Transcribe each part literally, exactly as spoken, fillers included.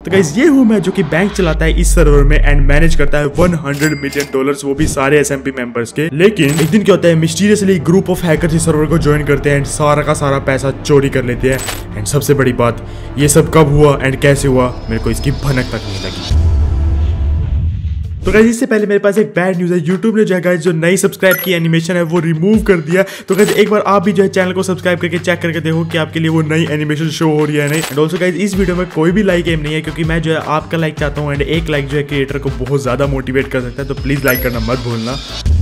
तो गाइस ये हूँ मैं जो कि बैंक चलाता है इस सर्वर में एंड मैनेज करता है सौ मिलियन डॉलर्स, वो भी सारे एसएमपी मेंबर्स के। लेकिन एक दिन क्या होता है, मिस्टीरियसली ग्रुप ऑफ हैकर्स इस सर्वर को ज्वाइन करते हैं एंड सारा का सारा पैसा चोरी कर लेते हैं। एंड सबसे बड़ी बात, ये सब कब हुआ एंड कैसे हुआ मेरे को इसकी भनक तक नहीं लगी। तो गाइस इससे पहले मेरे पास एक बैड न्यूज़ है। यूट्यूब ने जो है गाइस जो नई सब्सक्राइब की एनिमेशन है वो रिमूव कर दिया। तो गाइस एक बार आप भी जो है चैनल को सब्सक्राइब करके चेक करके देखो कि आपके लिए वो नई एनिमेशन शो हो रही है नहीं। एंड ऑल्सो गाइस इस वीडियो में कोई भी लाइक एम नहीं है, क्योंकि मैं जो है आपका लाइक चाहता हूँ एंड एक लाइक जो है क्रिएटर को बहुत ज्यादा मोटिवेट कर सकता है। तो प्लीज लाइक करना मत भूलना।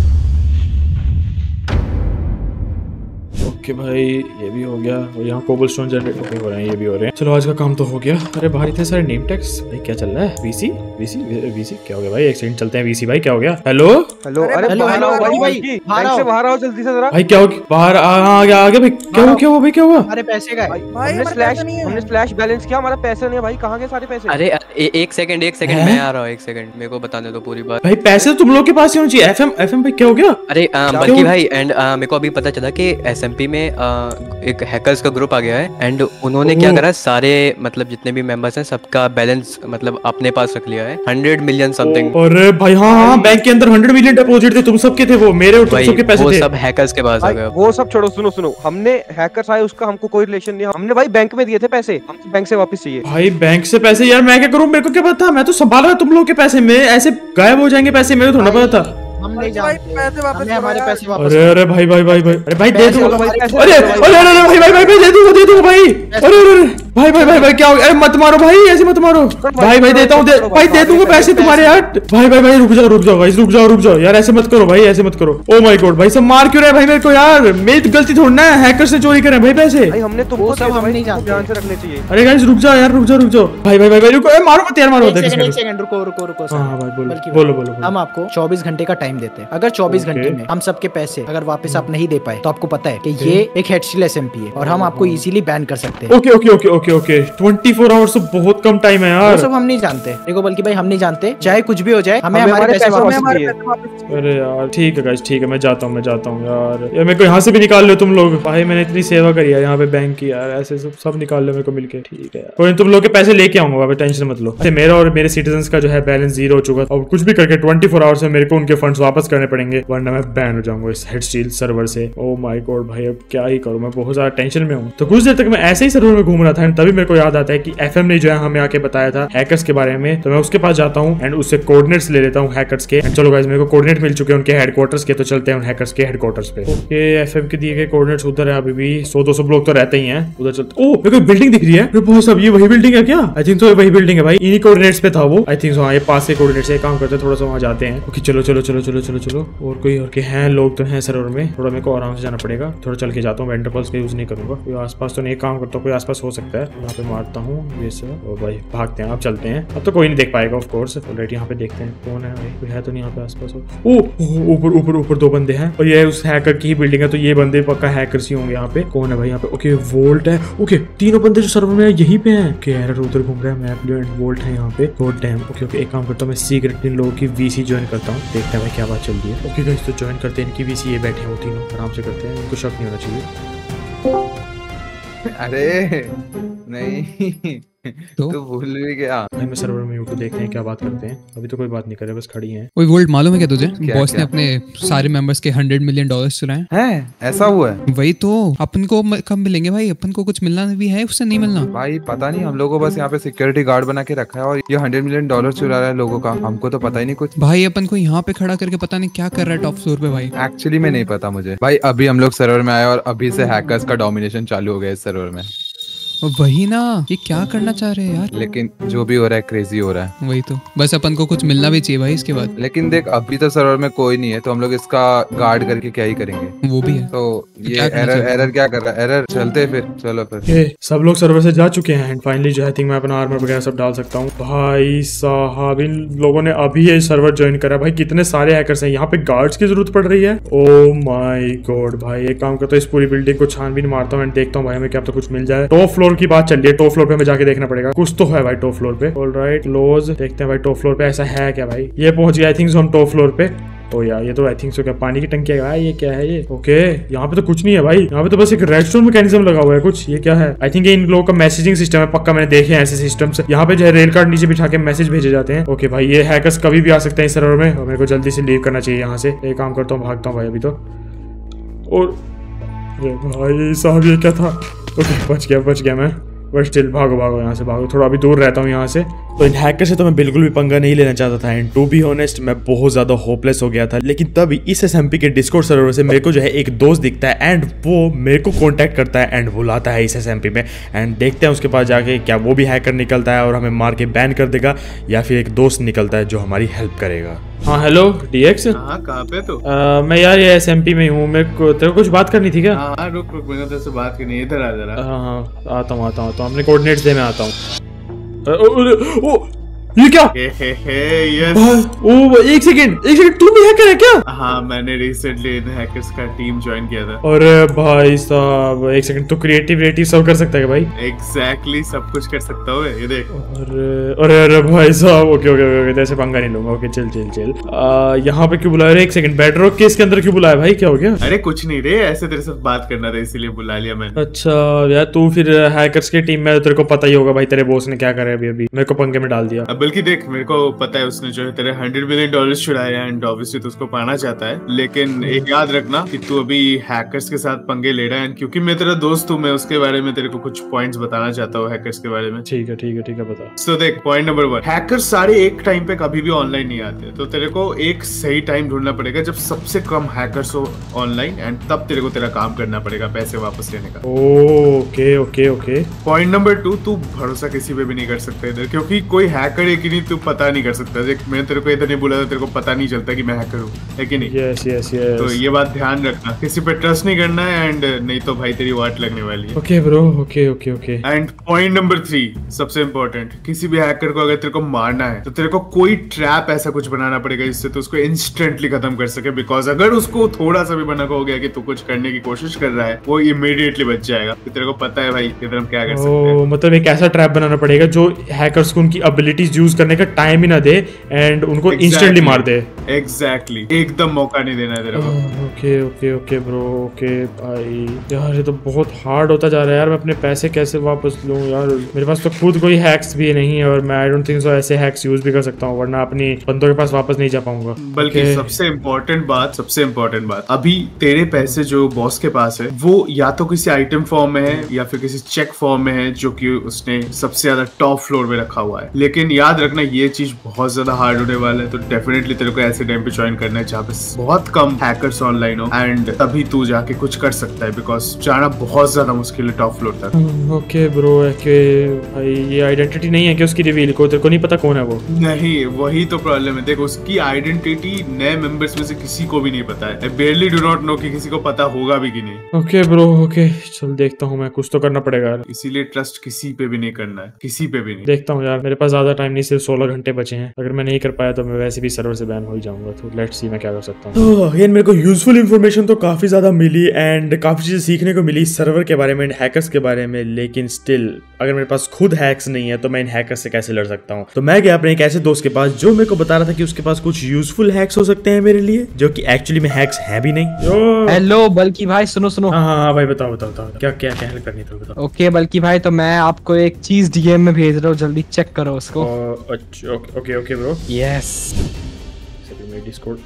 ओके भाई ये भी हो गया और यहाँ कोबलस्टोन जनरेट हो रहे हैं, ये भी हो रहे हैं। चलो आज का काम तो हो गया। अरे बाहर इतने सारे नेम टैग्स, भाई क्या चल रहा है? वीसी वीसी वीसी क्या हो गया भाई? एक सेकंड चलते हैं। वीसी भाई क्या हो गया? हेलो हेलो अरे बाहर आओ भाई, भाई बैंक से बाहर आओ जल्दी से जरा। भाई क्या हो गया? बाहर आ गया आ गया भाई। क्या हुआ क्या हुआ भाई क्या हुआ? अरे पैसे का हमने स्लैश हमने स्लैश बैलेंस किया, हमारा पैसा नहीं है भाई। कहाँ गए सारे पैसे? अरे एक सेकंड एक सेकंड मैं आ रहा हूँ, एक सेकंड मेरे को बताने दो पूरी बात। भाई पैसे तो तुम लोग के पास ही होने चाहिए। एफएम एफएम भाई क्या हो गया? अरे बल्कि भाई एंड मेरे को अभी पता चला कि एसएमपी में एक हैकर्स का ग्रुप आ गया है एंड उन्होंने क्या करा, सारे मतलब जितने भी मेंबर्स हैं सबका बैलेंस मतलब अपने पास रख लिया है, हंड्रेड मिलियन समथिंग। अरे भाई हाँ हाँ बैंक के अंदर हंड्रेड मिलियन डिपॉजिट थे, तुम सबके थे वो, मेरे और तुम सबके पैसे वो थे। सब हैकर्स के पास आ गए। वो सब छोड़ो, सुनो सुनो, हमने हैकर्स आए उसका हमको कोई रिलेशन नहीं। हमने भाई बैंक में दिए थे पैसे, हम बैंक से वापस चाहिए। भाई बैंक से पैसे? यार मैं क्या करूँ, मेरे को क्या पता, मैं तो संभाल रहा तुम लोग के पैसे में ऐसे गायब हो जाएंगे पैसे, मेरे को थोड़ा पता था। हम नहीं जानते पैसे वापस, हमारे पैसे वापस। अरे अरे भाई भाई भाई भाई अरे भाई दे दो। अरे अरे अरे भाई भाई भाई दे दूंगा दे दूंगा भाई। अरे अरे भाई भाई भाई भाई क्या हो गया? अरे मत मारो भाई, ऐसे मत मारो भाई। भाई देता हूँ भाई, दे दूंगा पैसे तुम्हारे यार। भाई भाई भाई रुक जाओ रुक जाओ भाई, रुक जाओ रुक जाओ यार, ऐसे मत करो भाई, ऐसे मत करो। ओ माय गॉड भाई सब मार क्यों रहे भाई मेरे को यार? मेरी गलती थोड़ी ना है, हैकर से चोरी करे भाई पैसे। भाई हमने तुमको सब हम नहीं जानते, ध्यान से रखने चाहिए। अरे गाइस रुक जाओ यार, रुक जाओ रुक जाओ भाई भाई भाई रुको, मारो मत यार, मारो मत। एक सेकंड रुको रुको रुको। हां भाई बोलो बोलो बोलो। हम आपको चौबीस घंटे का टाइम देते हैं। अगर चौबीस घंटे में हम सबके पैसे अगर वापस आप नहीं दे पाए तो आपको पता है कि ये एक हेडस्टील एसएमपी है और हम आपको इजीली बैन कर सकते हैं। Okay okay okay okay okay चौबीस आवर्स तो बहुत कम टाइम है यार। वो सब हम नहीं जानते, देखो बल्कि भाई हम नहीं जानते, चाहे कुछ भी हो जाए हमें हमारे पैसे वापस चाहिए। अरे यार ठीक है गाइस, ठीक है मैं जाता हूँ मैं जाता हूँ यार। यार मेरे को यहाँ से भी निकाल लो तुम लोग। भाई मैंने इतनी सेवा करी है यहाँ पे बैंक की यार, ऐसे सब सब निकाल लो मेरे को मिलके। ठीक है कोई तुम लोग के पैसे लेके आऊंगा, बाबा टेंशन मत लो। मेरा और मेरे सिटीजन्स का जो है बैलेंस जीरो हो चुका, और कुछ भी करके ट्वेंटी फोर आवर्स में मेरे को उनके फंड्स वापस करने पड़ेंगे, वरना मैं बैन हो जाऊंगा इस हेडस्टील सर्वर से। ओ माय गॉड भाई अब क्या ही करूं, मैं बहुत ज्यादा टेंशन में हूँ। तो कुछ देर तक मैं ऐसे ही सर्वर में घूम रहा था, तभी मेरे को याद आता है कि एफएम ने जो है हमें आके बताया था हैकर्स के बारे में। तो मैं उसके पास जाता हूँ एंड उससे कोऑर्डिनेट्स ले लेता हूँ हैकर्स के। चलो गाइस मेरे को कोऑर्डिनेट मिल चुके हैं उनके हेडक्वार्टर्स के, तो चलते हैं उन हैकर्स के हेडक्वार्टर्स पे। ओके एफएम के दिए गए कोऑर्डिनेट्स उधर है, अभी भी सौ दो सौ लोग तो रहते ही हैं उधर। चलते ओ मेरे को बिल्डिंग दिख रही है। बहुत सब ये वही बिल्डिंग है क्या? आई थिंक तो वही बिल्डिंग है भाई, इन्हीं कोऑर्डिनेट्स पे था वो। आई थिंक ये पास के कोऑर्डिनेट्स से काम करते हैं, थोड़ा सा वहां जाते हैं। ओके चलो चलो चलो चलो चलो चलो। और कोई और के हैं लोग तो हैं सर्वर में, थोड़ा मेरे को आराम से जाना पड़ेगा। थोड़ा चल के जाता हूँ, वेंटरपल्स का यूज नहीं करूंगा। कोई आसपास तो नहीं काम करता, कोई आसपास हो सकता है, यहाँ पे मारता हूँ ये सब। और भाई भागते हैं, अब चलते हैं। अब तो कोई नहीं देख पाएगा ऑफ कोर्स। ऑलरेडी यहाँ पे देखते हैं कौन है भाई, कोई है तो नहीं यहाँ पे आसपास। ओ ऊपर ऊपर ऊपर दो बंदे हैं और ये उस हैकर की ही बिल्डिंग है, तो ये बंदे पक्का हैकर्स ही होंगे। यहाँ पे कौन है भाई यहाँ पे? ओके वोल्ट है। ओके तीनों बंदे जो सर्वर में यहीं पे हैं। ओके एरर उधर घूम रहा है, मैप वोल्ट है यहाँ पे। God damn. ओके ओके एक काम करता हूँ मैं सीक्रेट इन लोगों की वीसी ज्वाइन करता हूँ, देखते हैं भाई क्या बात चल रही है। ओके गाइस तो ज्वाइन करते हैं इनकी वीसी, ये बैठे हैं वो तीनों, आराम से करते हैं, इनको शक नहीं होना चाहिए। अरे नहीं तो तो भूल भी गया भाई मैं सर्वर में यूट्यूब देखते हैं क्या बात करते हैं। अभी तो कोई बात नहीं कर रहे, बस खड़ी हैं। ओए वोल्ट मालूम है क्या तुझे? क्या, बॉस क्या? ने अपने सारे मेंबर्स के हंड्रेड मिलियन डॉलर्स चुराए हैं। ऐसा हुआ है? वही तो, अपन को कब मिलेंगे भाई? अपन को कुछ मिलना भी है, उससे नहीं मिलना भाई पता नहीं, हम लोगों को बस यहाँ पे सिक्योरिटी गार्ड बना के रखा है और ये हंड्रेड मिलियन डॉलर चुरा रहा है लोगों का, हमको तो पता ही नहीं कुछ। भाई अपन को यहाँ पे खड़ा करके पता नहीं क्या कर रहा है टॉप फ्लोर पे भाई। एक्चुअली में नहीं पता मुझे भाई, अभी हम लोग सर्वर में आए और अभी से हैकर्स का डोमिनेशन चालू हो गया इस सर्वर में। वही ना, ये क्या करना चाह रहे हैं यार? लेकिन जो भी हो रहा है क्रेजी हो रहा है। वही तो, बस अपन को कुछ मिलना भी चाहिए भाई इसके बाद। लेकिन देख अभी तो सर्वर में कोई नहीं है, तो हम लोग इसका गार्ड करके क्या ही करेंगे। वो भी है। तो ये एरर एरर क्या कर रहा है? एरर चलते फिर, चलो फिर। ये सब लोग सर्वर से जा चुके हैं एंड फाइनली जो है थिंक मैं अपना आर्मर वगैरह सब डाल सकता हूँ। भाई साहब इन लोगों ने अभी ये सर्वर ज्वाइन करा। भाई कितने सारे हैकर्स हैं यहाँ पे, गार्ड्स की जरूरत पड़ रही है। ओ माय गॉड भाई एक काम करता हूँ, इस पूरी बिल्डिंग को छानबीन मारता हूँ एंड देखता हूँ भाई हमें क्या तो कुछ मिल जाए। टॉप फ्लोर की बात चल रही है, टॉप फ्लोर पे हमें जाके देखना पड़ेगा, कुछ तो है भाई टॉप फ्लोर पे। ऑलराइट क्लोज, देखते हैं भाई टॉप फ्लोर पे ऐसा है क्या भाई। ये पहुंच गया आई थिंक हम टॉप फ्लोर पे। ओ यार ये तो आई थिंक सो क्या पानी की टंकी है भाई, ये क्या है ये? ओके यहाँ पे तो कुछ नहीं है भाई, यहाँ पे तो बस एक रेडस्टोन मैकेनिज्म लगा हुआ है कुछ। ये क्या है? आई थिंक इन लोगों का मैसेजिंग सिस्टम है, पक्का मैंने देखे हैं ऐसे सिस्टम्स। यहाँ पे जो है रेल कार्ड नीचे बिठा के मैसेज भेजे जाते हैं। ओके भाई ये हैकर्स कभी भी आ सकते हैं इस सर्वर में और मेरे को जल्दी से लीव करना चाहिए यहाँ से। एक काम करता हूँ, भागता हूँ भाई अभी तो। और भाई साहब ये क्या था? ओके बच गया बच गया मैं, बट स्टिल भागो भागो यहाँ से भागो, थोड़ा अभी दूर रहता हूँ यहाँ से। तो इन हैकर से तो मैं बिल्कुल भी पंगा नहीं लेना चाहता था एंड टू बी ऑनेस्ट मैं बहुत ज्यादा होपलेस हो गया था। लेकिन तभी इस एसएमपी के डिस्कॉर्ड सर्वर से मेरे को जो है एक दोस्त दिखता है एंड वो मेरे को कांटेक्ट करता है एंड बुलाता है इस एसएमपी में एंड देखते हैं उसके पास जाके क्या वो भी हैकर निकलता है और हमें मार के बैन कर देगा या फिर एक दोस्त निकलता है जो हमारी हेल्प करेगा। हाँ हेलो डीएक्स। हाँ कहाँ पे तू? मैं यार ये एसएमपी में हूँ, मेरे को तेरे को कुछ बात करनी थी क्या? हाँ रुक रुक मैंने तेरे से बात करनी है, इधर आ जरा। हाँ हाँ आता हूँ आता हूँ आता हूँ, अपने कोऑर्डिनेट्स दे मैं आता हूँ। ओ ये क्या? हे हे हे यस। ओ एक सेकंड एक सेकंड, तू भी हैकर है क्या? हाँ मैंने रिसेंटली इन हैकर्स का टीम ज्वाइन किया था। अरे भाई साहब एक सेकंड, तो क्रिएटिव क्रिएटिव सब कर सकता है क्या भाई? एग्जैक्टली exactly, सब कुछ कर सकता हूँ ये देख। अरे अरे अरे भाई साहब ओके ओके ओके ऐसे पंगा नहीं लूंगा। ओके चल चल चल। यहाँ पे क्यों बुलाया? एक सेकंड, बेडरॉक केस के अंदर क्यों बुलाया भाई, क्या हो गया? अरे कुछ नहीं रे, ऐसे तेरे साथ बात करना था इसीलिए बुला लिया मैंने। अच्छा यार तू फिर हैकर्स की टीम में, तेरे को पता ही होगा भाई तेरे बॉस ने क्या करा अभी अभी, मेरे को पंगे में डाल दिया। अब बल्कि देख मेरे को पता है उसने जो है तेरे हंड्रेड मिलियन डॉलर छुड़ाए एंड ऑब्वियसली तो उसको पाना चाहता है, लेकिन एक याद रखना कि तू अभी हैकर्स के साथ पंगे ले रहा है क्योंकि मैं तेरा दोस्त हूँ, मैं उसके बारे में तेरे को कुछ पॉइंट्स बताना चाहता हूँ हैकर्स के बारे में। ठीक है ठीक है ठीक है बता। तो देख पॉइंट नंबर वन, हैकर्स सारे एक टाइम पे कभी भी ऑनलाइन नहीं आते, तो तेरे को एक सही टाइम ढूंढना पड़ेगा जब सबसे कम हैकर्स हो ऑनलाइन एंड तब तेरे को तेरा काम करना पड़ेगा पैसे वापस लेने का। Okay okay okay. Point number two, तू भरोसा किसी पे भी नहीं कर सकता इधर, क्योंकि कोई हैकर है कि नहीं तू पता नहीं कर सकता। देख मैं तेरे को इधर नहीं बोला था, तेरे को पता नहीं चलता कि मैं हैकर हूँ, है कि नहीं? Yes yes yes. तो ये बात ध्यान रखना, किसी पे ट्रस्ट नहीं करना है एंड नहीं तो भाई तेरी वाट लगने वाली है। Okay bro okay okay okay. And point number three सबसे इम्पोर्टेंट, किसी भी हैकर को अगर तेरे को मारना है तो तेरे को कोई ट्रैप ऐसा कुछ बनाना पड़ेगा जिससे तो उसको इंस्टेंटली खत्म कर सके, बिकॉज अगर उसको थोड़ा सा भी बना हो गया कि तू कुछ करने की कोशिश कर रहा है वो इमीडिएटली बच जाएगा। तो तेरे को पता है भाई इधर हम क्या कर सकते हैं। मतलब एक ऐसा ट्रैप बनाना पड़ेगा जो हैकर्स को उनकी एबिलिटीज यूज करने का टाइम ही ना दे एंड उनको इंस्टेंटली मार दे। Exactly exactly. एकदम मौका नहीं देना है तेरे को। Okay okay okay bro okay भाई। यार ये तो बहुत हार्ड होता जा रहा है यार, मैं अपने पैसे कैसे वापस लूं यार? मेरे पास तो खुद कोई हैक्स भी नहीं है और मैं आई डोंट थिंक सो ऐसे हैक्स यूज भी कर सकता हूं, वरना अपनी बंदों के पास वापस नहीं जा पाऊंगा। बल्कि okay. सबसे इम्पोर्टेंट बात सबसे इम्पोर्टेंट बात अभी तेरे पैसे जो बॉस के पास है वो या तो किसी आइटम फॉर्म में है या फिर किसी चेक फॉर्म में है जो कि उसने सबसे ज्यादा टॉप फ्लोर में रखा हुआ है। लेकिन याद रखना ये चीज बहुत ज्यादा हार्ड होने वाला है, तो डेफिनेटली तेरे को ऐसे टाइम पे ज्वाइन करना है जहाँ पे बहुत कम हैकर्स ऑनलाइन हो एंड तभी तू जाके कुछ कर सकता है, बिकॉज जाना बहुत ज्यादा मुश्किल है टॉप फ्लोर तक। ओके ब्रो ओके भाई। ये आइडेंटिटी नहीं है कि उसकी रिवील को, तेरे को नहीं पता कौन है वो? नहीं वही तो प्रॉब्लम है। देख उसकी आइडेंटिटी नए मेंबर्स में से किसी को भी नहीं पता है। I barely do not know कि किसी को पता होगा भी कि नहीं। ओके ब्रो ओके चल देखता हूँ मैं, कुछ तो करना पड़ेगा यार। इसीलिए ट्रस्ट किसी पे भी नहीं करना है, किसी पे भी नहीं। देखता हूँ यार, मेरे पास ज्यादा टाइम नहीं, सिर्फ सोलह घंटे बचे हैं। अगर मैं नहीं कर पाया तो मैं वैसे भी सर्वर से बैन हो ही जाऊंगा, तो लेट्स सी मैं क्या कर सकता हूँ। तो अगेन मेरे को यूजफुल इन्फॉर्मेशन तो काफी ज्यादा मिली एंड काफी चीजें सीखने को मिली सर्वर के बारे में, हैकर्स के बारे में। लेकिन स्टिल अगर मेरे पास खुद हैक्स नहीं है तो मैं इन हैकर्स से कैसे लड़ सकता हूँ? तो मैं गया अपने एक ऐसे दोस्त के पास जो मेरे को बता रहा था कि उसके पास कुछ यूजफुल हैक्स हो सकते हैं मेरे लिए, जो कि एक्चुअली में हैक्स है भी नहीं। हेलो बल्कि भाई सुनो सुनो। हाँ हाँ हाँ भाई बताओ बताओ बताओ क्या क्या क्या हेल्प करनी थी बताओ। ओके बल्कि भाई तो मैं आपको एक चीज डीएम में भेज रहा हूँ, जल्दी चेक करो उसको। अच्छा okay okay okay bro. Yes Discord.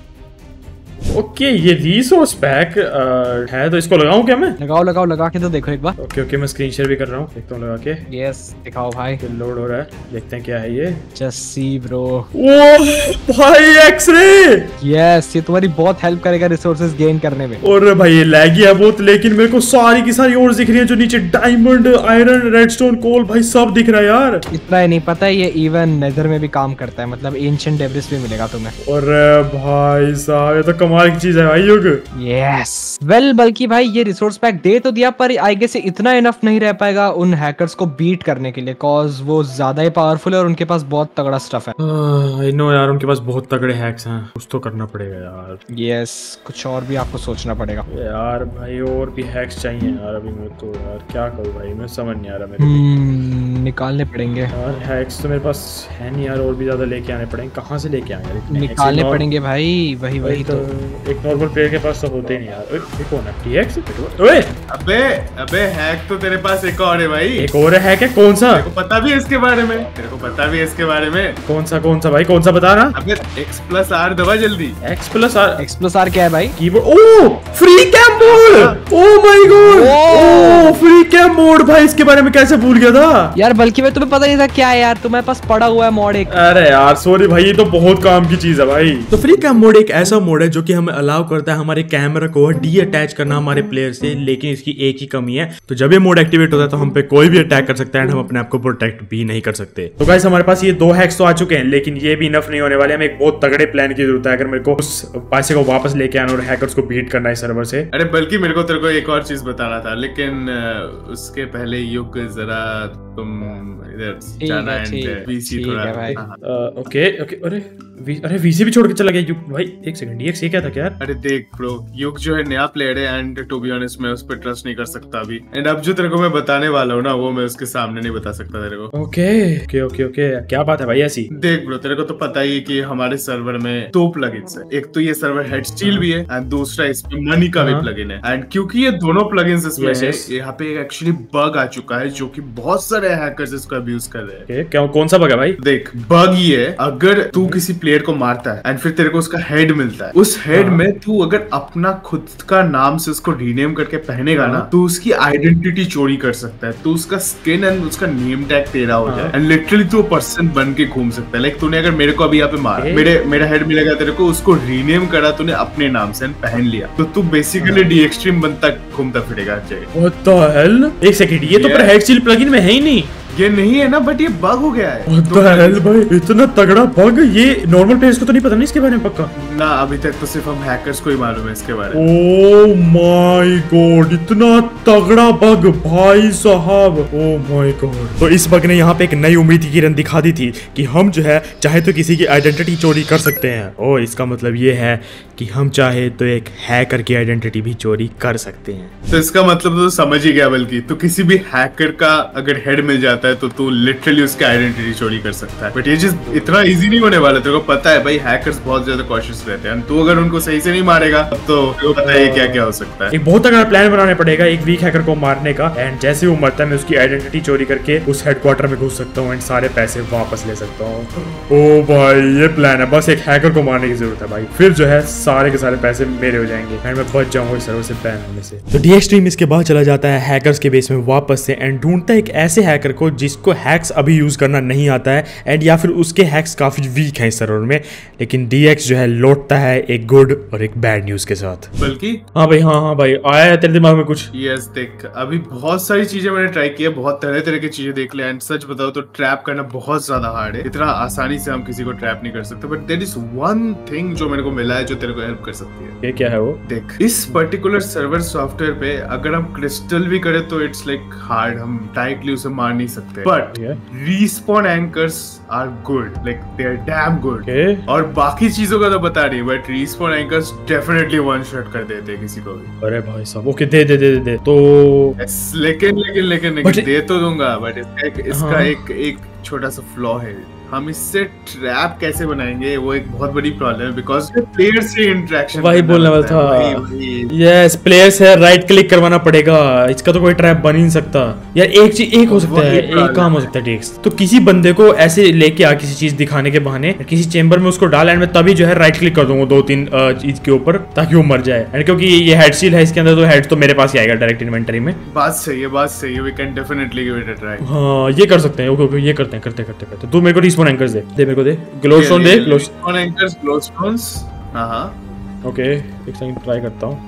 Okay ये रिसोर्स पैक है तो इसको लगाऊं क्या मैं? लगाओ लगाओ लगा के तो देखो एक बार। ओके ओके मैं स्क्रीन शेयर भी कर रहा हूँ, देखता हूँ लगा के। यस दिखाओ भाई। लोड हो रहा है, देखते हैं क्या है ये। Just see bro. ओह भाई एक्सरे। यस ये तुम्हारी बहुत हेल्प करेगा रिसोर्सेज गेन करने में। और भाई ये लैगी है बहुत, लेकिन मेरे को सारी की सारी और दिख रही है जो नीचे डायमंड आयरन रेडस्टोन कोल भाई सब दिख रहा है यार। इतना ही नहीं पता है ये इवन नेदर में भी काम करता है, मतलब एंशिएंट डेब्रिस भी मिलेगा तुम्हें। और भाई साहब ये तो कमाल की चीज है भाई युग। यस वेल बल्कि भाई ये रिसोर्स पैक दे तो दिया, पर आई गेस इतना इनफ नहीं रह पाएगा उन हैकर्स को बीट करने के लिए, कॉज वो ज्यादा ही पावरफुल है और उनके पास बहुत तगड़ा स्टफ है। आई नो यार उनके पास बहुत तगड़े हैक्स हैं, कुछ तो करना पड़ेगा यार। यस कुछ और भी आपको सोचना पड़ेगा यार भाई, और भी हैक्स चाहिए यार अभी मेरे को। यार क्या करूं भाई, मैं समझ नहीं आ रहा मेरे। hmm, निकालने पड़ेंगे यार हैक्स तो मेरे पास है नहीं यार, और भी ज्यादा लेके आने पड़ेंगे। कहाँ से लेके आएंगे इतने hacks? निकालने एक पड़ेंगे भाई, वही वही तो एक नॉर्मल प्लेयर के पास तो होते ही नहीं यार। ओए ये कौन है? टीएक्स? ओए अबे अबे हैक तो तेरे पास एक और है भाई। एक और है क्या? कौन सा? तेरे को पता भी है इसके बारे में? तेरे को पता भी है इसके बारे में? कौन सा कौन सा भाई, कौन सा बता रहा? अबे एक्स प्लस आर दबा जल्दी। X plus R X plus R क्या है भाई? Keyboard. Oh free cam mode, oh my god, oh free cam mode भाई, इसके बारे में कैसे भूल गया था यार बल्कि मैं तुम्हें पता नहीं था क्या है यार, तुम्हारे पास पड़ा हुआ है मॉड एक। अरे यार सॉरी भाई, ये तो बहुत काम की चीज है भाई। तो फ्री कैम मोड एक ऐसा मोड है जो कि हमें अलाउ करता है हमारे कैमरा को डी अटैच करना हमारे प्लेयर से, लेकिन इसकी एक ही कमी है, तो जब ये मोड एक्टिवेट होता है तो हम पे कोई भी अटैक कर सकता है एंड हम अपने आप को प्रोटेक्ट भी नहीं कर सकते। तो गाइस हमारे पास ये दो हैक्स तो आ चुके हैं, लेकिन ये भी इनफ नहीं होने वाले, हमें एक बहुत तगड़े प्लान की जरूरत है अगर मेरे को उस पैसे को वापस लेके आना और हैकर्स को बीट करना है सर्वर से। अरे बल्कि मेरे को तेरे को एक और चीज बताना था, लेकिन उसके पहले युग जरा तुम इधर जाना एंड वीसी थोड़ा। Okay okay. अरे अरे वीसी भी छोड़ के चला गया युग भाई। एक सेकंड, ये ये क्या था यार? अरे देख ब्रो, युग जो है नया प्लेयर है एंड टू बी ऑनेस्ट मैं उस पर ट्रस्ट नहीं कर सकता अभी, एंड अब जो तेरे को मैं बताने वाला हूँ ना वो मैं उसके सामने नहीं बता सकता तेरे को। ओके ओके ओके ओके, क्या बात है भाई ऐसी? देख ब्रो, तेरे को तो पता ही है कि हमारे सर्वर में दो प्लगइन्स है, एक तो ये सर्वर हेड स्टील भी है एंड दूसरा इसमें मनी का भी प्लगइन है, एंड क्योंकि ये दोनों प्लगइन्स इसमें है, यहाँ पे एक्चुअली बग आ चुका है जो कि बहुत सारे हैकर्स इसको अब्यूज कर रहे हैं। क्या कौन सा बग है भाई? देख बग ये है, अगर तू किसी प्लेयर को मारता है एंड फिर तेरे को उसका हेड मिलता है, उस हेड में तू अगर अपना खुद का नाम से उसको रीनेम करके पहनेगा ना, तो उसकी आइडेंटिटी चोरी कर सकता है, तो उसका स्किन एंड उसका नेम टैग तेरा हो जाए एंड लिटरली तू पर्सन बन के घूम सकता है। लाइक तूने अगर मेरे को अभी यहाँ पे मारा, मेरे मेरा हेड मिलेगा तेरे को, उसको रीनेम करा तूने अपने नाम से पहन लिया, तो तू बेसिकली डी एक्सट्रीम बनता घूमता फिरेगा हर जगह। What the hell? एक सेकंड, ये तो पर हेड स्टील प्लगइन में है ही नहीं। ये नहीं है ना, बट ये बग हो गया है। What the hell भाई, इतना तगड़ा बग, ये नॉर्मल प्लेयर्स को तो नहीं पता नहीं इसके बारे में पक्का ना, अभी तक तो सिर्फ हम हैकर्स को ही मालूम है इसके बारे में। ओह माय गॉड, इतना तगड़ा बग भाई साहब, ओह माय गॉड। तो इस बग ने यहाँ पे एक नई उम्मीद की किरण दिखा दी थी कि हम जो है चाहे तो किसी की आइडेंटिटी चोरी कर सकते हैं। ओह इसका मतलब ये है कि हम चाहे तो एक हैकर की आइडेंटिटी भी चोरी कर सकते हैं। तो इसका मतलब तो समझ ही गया, बल्कि तो किसी भी हैकर का अगर हेड मिल जाता है तो तू लिटरली उसकी आइडेंटिटी चोरी कर सकता है। बट ये चीज इतना इजी नहीं होने वाला, तेरे को पता है भाई, हैकर्स बहुत ज्यादा कॉशियस रहते हैं, तू अगर उनको सही से नहीं मारेगा तब तो तेरे को पता है क्या क्या हो सकता है। एक बहुत तगड़ा प्लान बनाने पड़ेगा एक वीक हैकर को मारने का, एंड जैसे वो मरता है मैं उसकी आइडेंटिटी चोरी करके उस हेडक्वार्टर में घुस सकता हूँ एंड सारे पैसे वापस ले सकता हूँ। ओ भाई ये प्लान है, बस एक हैकर को मारने की जरूरत है भाई, फिर जो है सारे के सारे पैसे मेरे हो जाएंगे एंड मैं बच जाऊंगा इस सर्वर से बैन होने से। तो डी एक्सट्रीम इसके बाद चला जाता है हैकर्स के बेस में वापस से एंड ढूंढता है एक ऐसे हैकर को जिसको हैक्स अभी यूज करना नहीं आता है एंड या फिर उसके हैक्स काफी वीक हैं इस सर्वर में, लेकिन डीएक्स जो है लौटता है एक गुड और एक बैड न्यूज के साथ। बल्कि हाँ भाई, हाँ हाँ भाई, आया है तेरे दिमाग में कुछ? यस देख, अभी बहुत सारी चीजें मैंने ट्राई की है, बहुत तरह तरह की चीजें देख लिया एंड सच बताओ तो ट्रैप करना बहुत ज्यादा हार्ड है, इतना आसानी से हम किसी को ट्रैप नहीं कर सकते, but there is one thing जो मेरे को मिला है जो तेरे को हेल्प कर सकती है। ये क्या है वो? देख इस पर्टिकुलर सर्वर सॉफ्टवेयर पे अगर हम क्रिस्टल भी करें तो इट्स लाइक हार्ड, हम डायरेक्टली उसे मार नहीं सकते, but respawn anchors are good, like they are damn good. और बाकी चीजों का तो बता नहीं, but respawn anchors definitely one shot कर देते हैं किसी को भी। अरे भाई साहब, ओके दे दे दे दे, दे। तो लेकिन लेकिन लेकिन लेकिन दे तो दूंगा, बट इसका एक इसका हाँ। एक एक छोटा सा फ्लॉ है, हम इससे ट्रैप कैसे बनाएंगे वो एक बहुत बड़ी प्रॉब्लम है, बिकॉज प्लेयर से इंटरेक्शन वही बोलने वाला था। यस, प्लेयर से राइट क्लिक करवाना पड़ेगा, इसका तो कोई ट्रैप बन ही नहीं सकता यार। एक चीज एक हो सकता है, एक काम हो सकता है टेक्स, तो किसी बंदे को ऐसे लेके आ किसी चीज दिखाने के बहाने किसी चेंबर में उसको डाल एंड मैं तभी जो है राइट क्लिक कर दूंगा दो तीन चीज के ऊपर ताकि वो मर जाए, एंड क्योंकि ये हेड सील है इसके अंदर तो हेड तो मेरे पास ही आएगा डायरेक्ट इन्वेंटरी में। बात सही है, बात सही है, we can definitely give it a try. हां ये कर सकते हैं, ओके ओके ये करते हैं, करते करते करते तू मेरे को रिस्पॉन एंकर्स दे दे मेरे को दे ग्लोस्टोन दे ग्लोस्टोन एंकर्स ग्लोस्टोन्स। हां हां ओके एक सेकंड ट्राई करता हूं।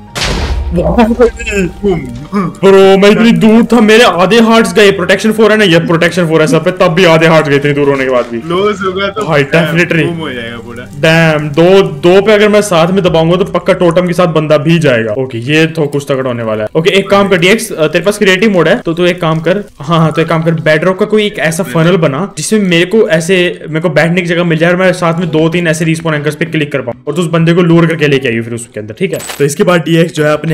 ब्रो मैं इतनी दूर था, मेरे आधे हार्ट्स गए। प्रोटेक्शन फोर है ना, ये प्रोटेक्शन फोर है सब पे, तब भी आधे हार्ट्स गए इतनी दूर होने के बाद भी। क्लोज होगा तो हाई डेफिनेटली बूम हो जाएगा पूरा। डैम, दो दो पे अगर मैं साथ में दबाऊंगा तो पक्का टोटम के साथ बंदा भी जाएगा। ओके ये तो कुछ तगड़ा होने वाला है। ओके एक काम कर डीएक्स, तेरे पास क्रिएटिव मोड है तो तू एक काम कर, हाँ हाँ तो एक काम कर, बेडरॉक का कोई एक ऐसा फनल बना जिसमें मेरे को ऐसे मेरे को बैठने की जगह मिल जाए और मैं साथ में दो तीन ऐसे रिस्पॉन एंकर्स पे क्लिक कर पाऊं और तो उस बंदे को लूर करके लेके आई फिर उसके अंदर, ठीक है। तो इसके बाद डीएक्स जो है अपने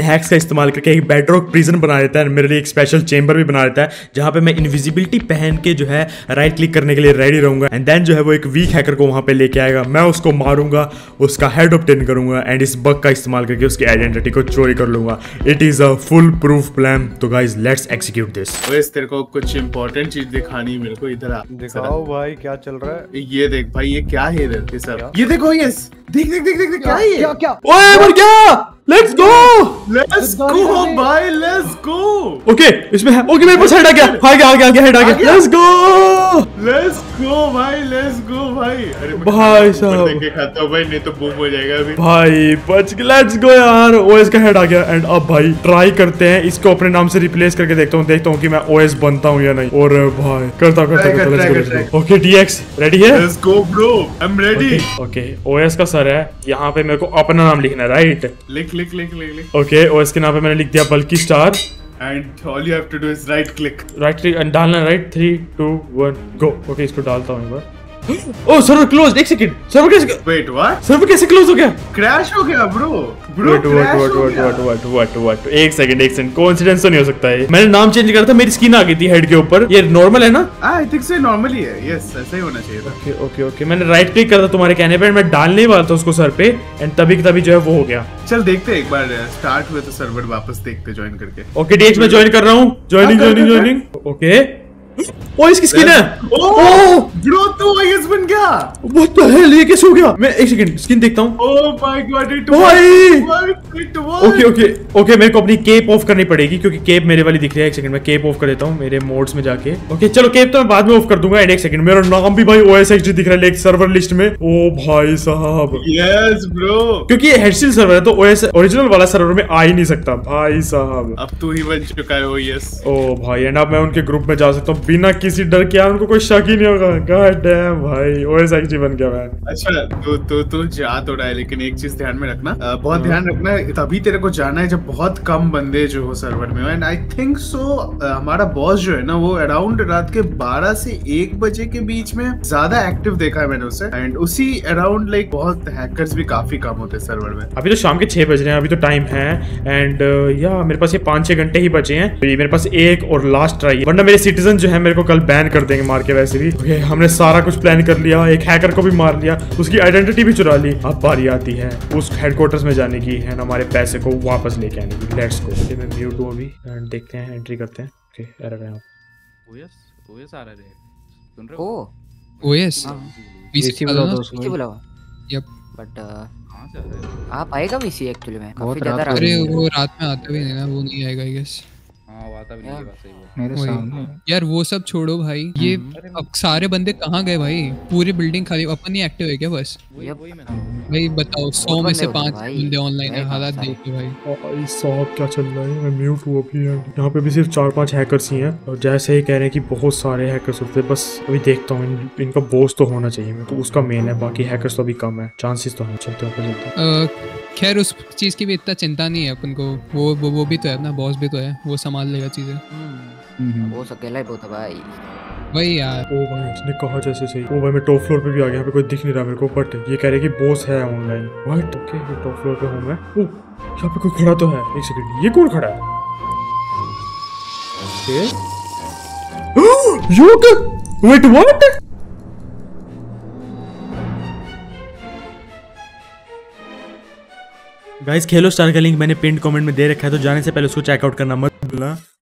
हैक्स का इस्तेमाल करके एक बेडरॉक प्रिजन बना देता है, मेरे लिए एक स्पेशल चेंबर भी बना देता है जहां पे मैं इनविजिबिलिटी पहन के जो है राइट क्लिक करने के लिए रेडी रहूंगा। एंड देन जो है वो एक वीक हैकर को वहां पे लेके आएगा, मैं उसको मारूंगा, उसका हेड ऑब्टेन करूंगा एंड इस बग का इस्तेमाल करके उसकी आइडेंटिटी को चोरी कर लूंगा। It is a full proof plan. तो गाइस लेट्स एक्सिक्यूट दिस। वैसे तेरे को कुछ इंपॉर्टेंट चीज दिखानी मेरे को, इधर आ। दिखाओ भाई क्या चल रहा है। ये देख भाई, ये क्या है इधर ये सब, ये देखो, यस देख देख देख देख देख, क्या है ये? क्या क्या ओए मर गया। लेट्स गो लेट्स गो भाई, लेट्स गो। ओके इसमें है, ओके मेरे पास हेड आ गया, आ गया आ गया आ गया हेड आ गया। लेट्स गो लेट्स गो भाई, लेट्स गो भाई। अरे भाई साहब देख के खाता हूं भाई, नहीं तो बूम हो जाएगा अभी। भाई बच गया, लेट्स गो यार। ओएस का हेड आ गया एंड अब भाई ट्राई करते हैं इसको अपने नाम से रिप्लेस करके देखता हूँ देखता हूँ कि मैं ओएस बनता हूँ या नहीं। और भाई करता करता करता let's go. Okay DX ready है? Let's go bro, I am ready. Okay OS का सर है, यहाँ पे मेरे को अपना नाम लिखना है, राइट? लिख लिख लिख लिख लिख। ओके ओएस के नाम पे मैंने लिख दिया बल्कि star and all you have to do is right click. Right click and डालना, right three two one go. Okay इसको डालता हूँ एक बार। ओह सर्वर क्लोज, एक सेकंड, सर्वर कैसे वेट व्हाट? सर्वर कैसे क्लोज हो गया? क्रैश हो गया bro bro, what what what what what what what what एक सेकंड एक सेकंड, कोइंसिडेंस तो नहीं हो सकता है। मैंने नाम चेंज करा था, मेरी स्किन आ गई थी हेड के ऊपर। ये नॉर्मल है ना? आई थिंक से नॉर्मली है, यस ऐसा ही होना चाहिए था। ओके ओके ओके मैंने राइट क्लिक करा था तुम्हारे कहने पे, मैं डालने ही वाला था उसको सर पे एंड तभी तभी जो है वो हो गया। चल देखते हैं एक बार, स्टार्ट हुए तो सर्वर वापस देखते ज्वाइन करके। ओके डीएक्स में ज्वाइन कर रहा हूँ, joining joining joining. Okay oh इसकी स्किन है। ओह ब्रो तू आईएस बन गया। व्हाट द हेल, ये कैसे हो गया? मैं एक सेकंड स्किन देखता हूँ। ओह माय गॉड इट भाई इट ओके ओके ओके मेरे को अपनी केप ऑफ करनी पड़ेगी क्योंकि केप मेरे वाली दिख रही है। एक सेकंड मैं केप ऑफ कर देता हूँ मेरे मोड्स में जाके। ओके चलो केप तो मैं बाद में ऑफ कर दूंगा। एंड एक सेकंड मेरा नाम भी भाई ओएसएक्सडी दिख रहा है एक सर्वर लिस्ट में। ओ भाई साहब यस ब्रो, क्योंकि ये हेडस्टील सर्वर है तो ओएस ओरिजिनल वाला सर्वर में आ ही नहीं सकता भाई साहब। अब तू ही बन चुका है वो, यस। ओ भाई एंड अब मैं उनके ग्रुप में जा सकता हूँ बिना किसी डर के, यार उनको कोई शक ही नहीं होगा। गॉड डैम भाई ओएसएक्सडी बन गया मैं। अच्छा तू तू तू जा तो रहा है, लेकिन एक चीज ध्यान में रखना, आ, बहुत ध्यान रखना है, तभी तेरे को जाना है जब बहुत कम बंदे जो हो सर्वर में। एंड आई थिंक सो हमारा बॉस जो है ना वो अराउंड रात के बारह से एक बजे के बीच में ज्यादा एक्टिव देखा है मैंने उसे। एंड उसी अराउंड लाइक बहुत हैकर्स भी काफी कम होते हैं सर्वर में। अभी तो शाम के छह बज रहे हैं, अभी तो टाइम है। एंड या मेरे पास ये पांच छह घंटे ही बचे हैं, तो ये मेरे पास एक और लास्ट ट्राई है, वरना मेरे सिटीजन जो है मेरे को कल बैन कर देंगे मार के। वैसे भी okay, हमने सारा कुछ प्लान कर लिया, एक हैकर को भी मार लिया, उसकी आइडेंटिटी भी चुरा ली। अब बारी आती है उस हेडक्वार्टर्स में जाने की है, हमारे पैसे को वापस लेके आने की। Let's go. okay, मैं म्यूट हूं अभी एंड देखते हैं, एंट्री करते हैं। ओके एरर है। ओएस ओएस आ रहा है, सुन रहे हो? ओ ओएस वीसी वाला ना? वीसी बुलावा। यप बट कहां से आ रहा है? आप आएगा वीसी एक्चुअली में बहुत काफी ज्यादा रात रात अरे में। वो रात में आता भी नहीं ना, वो नहीं आएगा आई गेस। हां वो आता भी नहीं, बात सही है। मेरे वही। सामने यार वो सब छोड़ो भाई, ये अब सारे बंदे कहाँ गए भाई? पूरी बिल्डिंग खाली, अपन ही एक्टिव है क्या बस? वही Yep. वही मैंने भाई बताओ, सौ में बंदे से होते पांच भाई। बंदे ऑनलाइन है, गए हालात बहुत देखो भाई। भाई साहब क्या चल रहा है? मैं म्यूट हुआ अभी एंड यहाँ पे भी सिर्फ चार पांच हैकर्स ही हैं और जैसे ही कह रहे हैं कि बहुत सारे हैकर्स होते हैं। बस अभी देखता हूँ इन, इनका बॉस तो होना चाहिए मैं तो उसका मेन है, बाकी हैकर्स तो अभी कम है, चांसेस तो हैं। चलते हैं चलते हैं। अ, खैर उस चीज की भी इतना चिंता नहीं है अपन को, वो वो, वो भी तो है अपना बॉस भी तो है, वो संभाल लेगा चीजें। वो अकेला ही बहुत है भाई। वही यार। ओ भाई इसने कहा जैसे सही। ओ भाई मैं टॉप फ्लोर पे भी आ गया, यहाँ पे कोई दिख नहीं रहा मेरे को, बट ये कह रहे हैं कि बॉस है ऑनलाइन। व्हाट? ओके ये टॉप फ्लोर पे हूँ मैं। ओ यहाँ पे कोई खड़ा तो है, एक सेकंड ये कौन खड़ा है? Okay you wait what? Guys खेलो स्टार का लिंक मैंने पिन कमेंट में दे रखा है, तो जाने से पहले उसको चेकआउट करना मत भूलना।